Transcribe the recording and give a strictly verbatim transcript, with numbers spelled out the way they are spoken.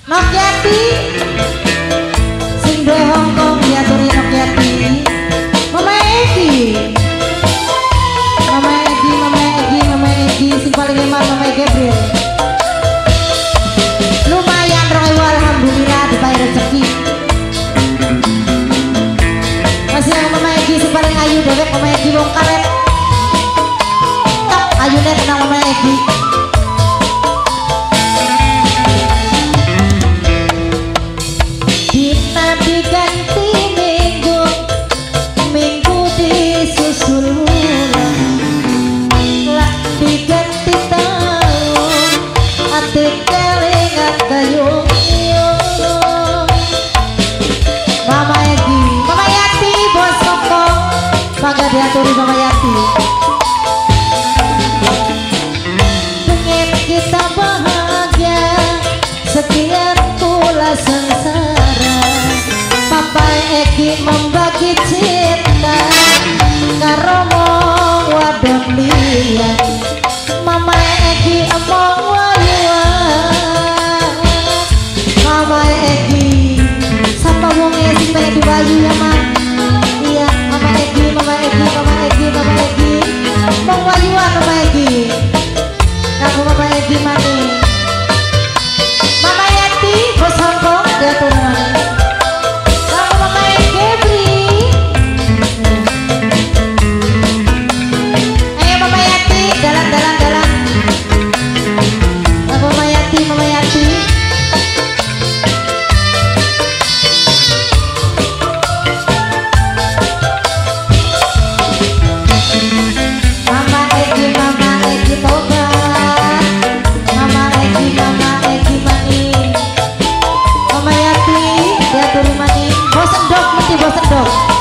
Nokyati sing do Hongkong diaturi Nokyati. Mama Egi Mama Egi Mama Egi Mama Egi sing paling hemat Mama Gabriel. Lumayan rong ewu alhamdulillah dibayar rezeki. Masih yang Mama Egi sing paling ayu dewek Mama Egi wong karet. Tak ayune tenang Mama Egi. Diganti minggu, minggu disusul bulan, lah diganti tahun, ati kelingan kayung yung. Mama Egi, Mama Yati bos Hongkong, bangga diaturi Mama Yati. Pengen kita bahagia, sekian pula sengsara. Papa Egi membagi cinta karo wong wadon liya. Mama Egi emong wayuan. Mama Egi sapa wong sing pengen diwayu ya Mak. Iya Mama Egi, Mama Egi, Mama Egi, Mama Egi mong wayuan Mama Egi. Kamu Mama Egi mani. Mama Yati bos Hongkong diatur mani. Bosen dong, mesti bosen dong.